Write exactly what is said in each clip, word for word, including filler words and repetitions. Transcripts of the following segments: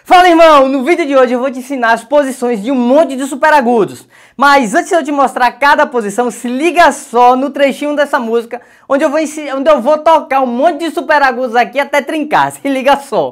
Fala, irmão! No vídeo de hoje eu vou te ensinar as posições de um monte de super agudos. Mas antes de eu te mostrar cada posição, se liga só no trechinho dessa música, onde eu vou, ensinar, onde eu vou tocar um monte de super agudos aqui até trincar. Se liga só.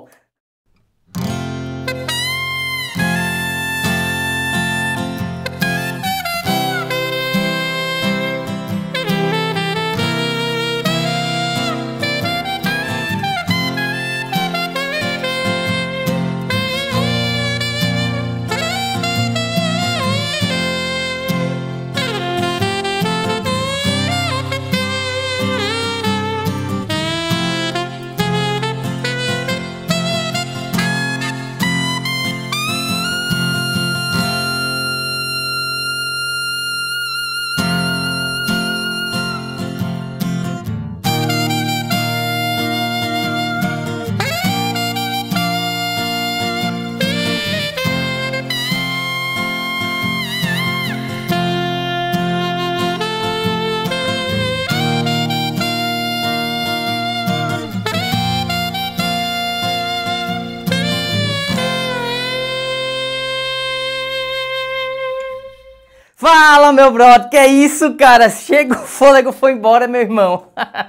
Fala, meu brother, que é isso, cara? Chega o fôlego, foi embora, meu irmão.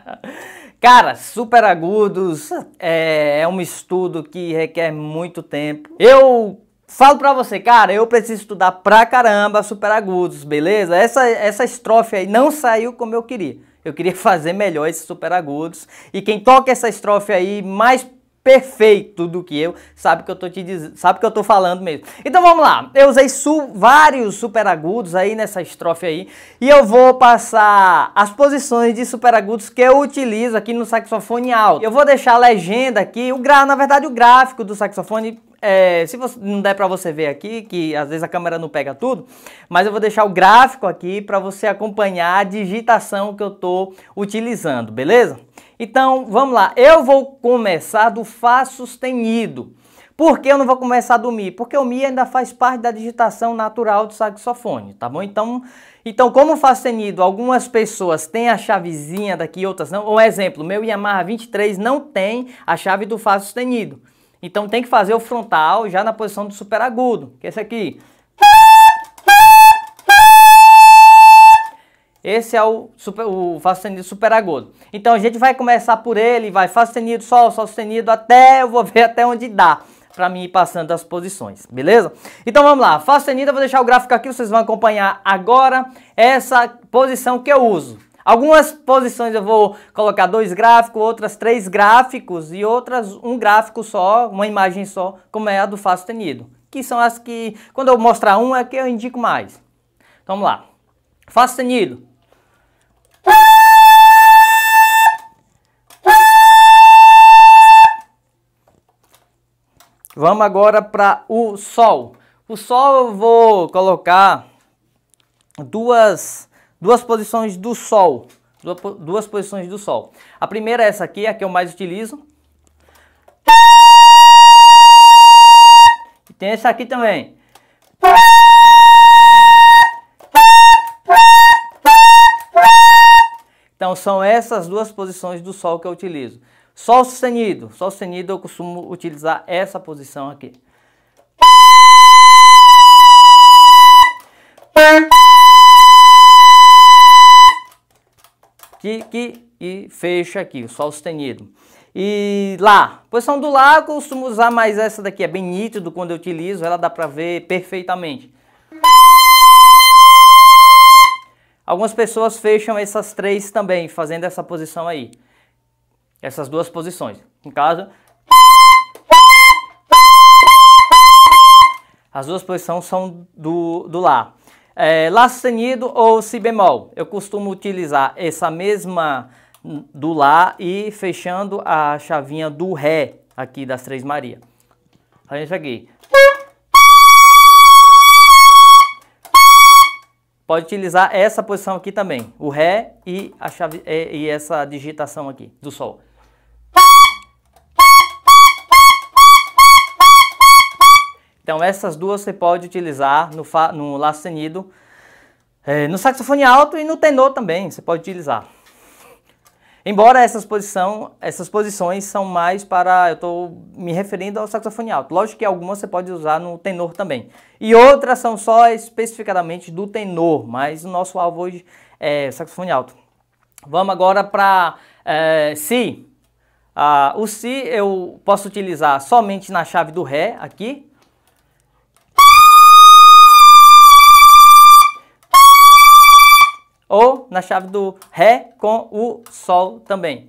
Cara, super agudos é, é um estudo que requer muito tempo. Eu falo pra você, cara, eu preciso estudar pra caramba super agudos, beleza? Essa, essa estrofe aí não saiu como eu queria. Eu queria fazer melhor esses super agudos. E quem toca essa estrofe aí mais perfeito do que eu, sabe que eu tô te dizendo, sabe que eu tô falando mesmo. Então vamos lá, eu usei su vários super agudos aí nessa estrofe aí, e eu vou passar as posições de super agudos que eu utilizo aqui no saxofone alto. Eu vou deixar a legenda aqui, o gra na verdade o gráfico do saxofone, é, se você, não der para você ver aqui, que às vezes a câmera não pega tudo, mas eu vou deixar o gráfico aqui para você acompanhar a digitação que eu tô utilizando, beleza? Então, vamos lá. Eu vou começar do Fá sustenido. Por que eu não vou começar do Mi? Porque o Mi ainda faz parte da digitação natural do saxofone, tá bom? Então, então como o Fá sustenido, algumas pessoas têm a chavezinha daqui, outras não. Um exemplo, meu Yamaha vinte e três não tem a chave do Fá sustenido. Então tem que fazer o frontal já na posição do super agudo, que é esse aqui. Esse é o, super, o Fá sustenido super agudo. Então a gente vai começar por ele, vai Fá sustenido, Sol, Sol sustenido, até eu vou ver até onde dá para mim ir passando as posições, beleza? Então vamos lá, Fá sustenido, eu vou deixar o gráfico aqui, vocês vão acompanhar agora essa posição que eu uso. Algumas posições eu vou colocar dois gráficos, outras três gráficos e outras um gráfico só, uma imagem só, como é a do Fá sustenido. Que são as que, quando eu mostrar um, é que eu indico mais. Então vamos lá, Fá sustenido. Vamos agora para o Sol. O Sol eu vou colocar duas, duas posições do Sol. Duas, duas posições do Sol. A primeira é essa aqui, a que eu mais utilizo. E tem essa aqui também. Então são essas duas posições do Sol que eu utilizo. Sol sustenido. Sol sustenido eu costumo utilizar essa posição aqui. Que, que, e fecha aqui, o Sol sustenido. E Lá, posição do Lá eu costumo usar mais essa daqui, é bem nítido quando eu utilizo, ela dá pra ver perfeitamente. Algumas pessoas fecham essas três também, fazendo essa posição aí. Essas duas posições. Em casa, as duas posições são do, do Lá. É, Lá sustenido ou Si bemol. Eu costumo utilizar essa mesma do Lá e fechando a chavinha do Ré aqui das Três Marias. Olha isso aqui. Pode utilizar essa posição aqui também, o Ré e, a chave, e, e essa digitação aqui do Sol. Então essas duas você pode utilizar no, fa, no Lá sustenido, é, no saxofone alto e no tenor também, você pode utilizar. Embora essas, posição, essas posições são mais para, eu estou me referindo ao saxofone alto. Lógico que algumas você pode usar no tenor também. E outras são só especificadamente do tenor, mas o nosso alvo hoje é saxofone alto. Vamos agora para é, Si. Ah, o Si eu posso utilizar somente na chave do Ré, aqui. Ou na chave do Ré com o Sol também.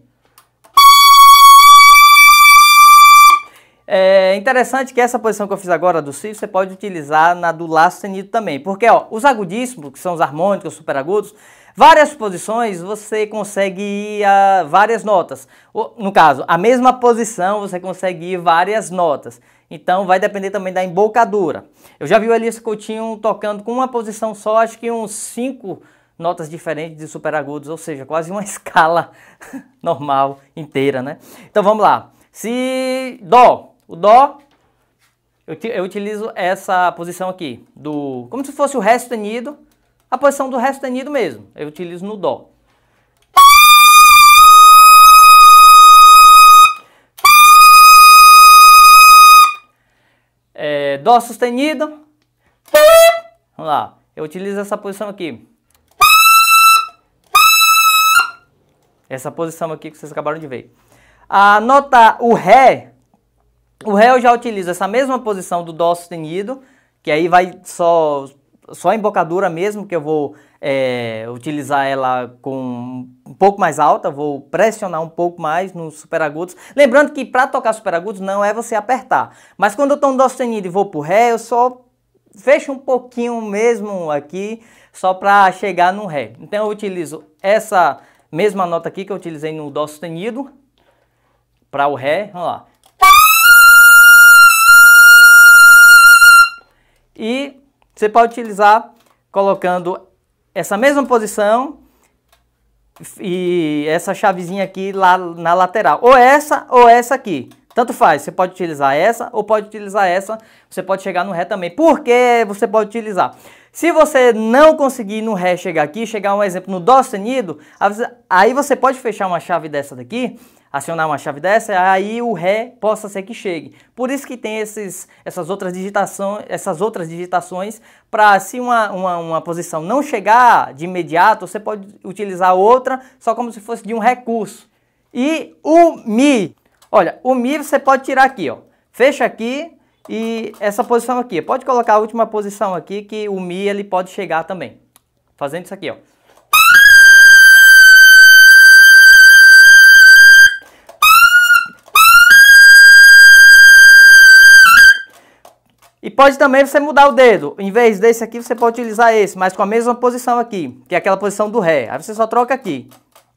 É interessante que essa posição que eu fiz agora do Si, você pode utilizar na do Lá sustenido também. Porque ó, os agudíssimos, que são os harmônicos, os superagudos, várias posições você consegue ir a várias notas. No caso, a mesma posição você consegue ir várias notas. Então vai depender também da embocadura. Eu já vi o Elias Coutinho tocando com uma posição só, acho que uns cinco notas diferentes de superagudos, ou seja, quase uma escala normal inteira, né? Então vamos lá. Si, Dó. O Dó, eu, eu utilizo essa posição aqui, do, como se fosse o Ré sustenido, a posição do Ré sustenido mesmo. Eu utilizo no Dó. É, Dó sustenido. Vamos lá. Eu utilizo essa posição aqui. Essa posição aqui que vocês acabaram de ver. A nota, o Ré, o Ré eu já utilizo essa mesma posição do Dó sustenido, que aí vai só, só a embocadura mesmo, que eu vou é, utilizar ela com um pouco mais alta, vou pressionar um pouco mais nos superagudos. Lembrando que para tocar superagudos não é você apertar, mas quando eu estou no Dó sustenido e vou pro Ré, eu só fecho um pouquinho mesmo aqui, só para chegar no Ré. Então eu utilizo essa mesma nota aqui que eu utilizei no Dó sustenido para o Ré, vamos lá. E você pode utilizar colocando essa mesma posição e essa chavezinha aqui lá na lateral. Ou essa ou essa aqui. Tanto faz, você pode utilizar essa ou pode utilizar essa. Você pode chegar no Ré também. Por que você pode utilizar? Se você não conseguir no Ré chegar aqui, chegar um exemplo no Dó sustenido, aí você pode fechar uma chave dessa daqui, acionar uma chave dessa, aí o Ré possa ser que chegue. Por isso que tem esses, essas outras digitações, essas outras digitações, para se uma, uma, uma posição não chegar de imediato, você pode utilizar outra, só como se fosse de um recurso. E o Mi, olha, o Mi você pode tirar aqui, ó, fecha aqui, e essa posição aqui, pode colocar a última posição aqui que o Mi ele pode chegar também. Fazendo isso aqui, ó. E pode também você mudar o dedo. Em vez desse aqui, você pode utilizar esse, mas com a mesma posição aqui, que é aquela posição do Ré. Aí você só troca aqui.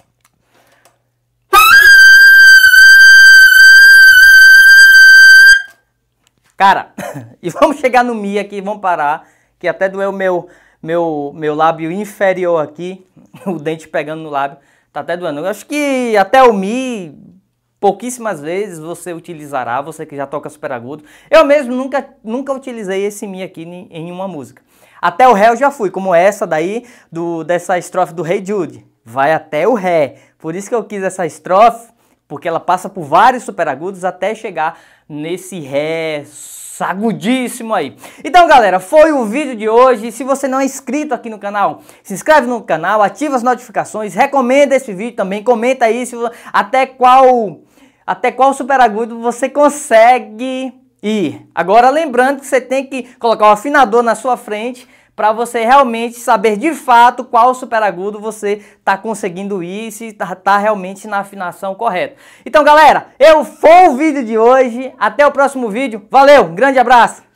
Cara, e vamos chegar no Mi aqui, vamos parar, que até doeu o meu, meu, meu lábio inferior aqui, o dente pegando no lábio, tá até doendo. Eu acho que até o Mi, pouquíssimas vezes você utilizará, você que já toca super agudo. Eu mesmo nunca, nunca utilizei esse Mi aqui em, em uma música. Até o Ré eu já fui, como essa daí, do, dessa estrofe do Hey Jude. Vai até o Ré. Por isso que eu quis essa estrofe, porque ela passa por vários superagudos até chegar nesse Ré agudíssimo aí. Então galera, foi o vídeo de hoje. Se você não é inscrito aqui no canal, se inscreve no canal, ativa as notificações, recomenda esse vídeo também, comenta aí se, até qual até qual superagudo você consegue ir. Agora lembrando que você tem que colocar o afinador na sua frente para você realmente saber de fato qual superagudo você está conseguindo ir, se está tá realmente na afinação correta. Então galera, eu foi o vídeo de hoje, até o próximo vídeo, valeu, um grande abraço!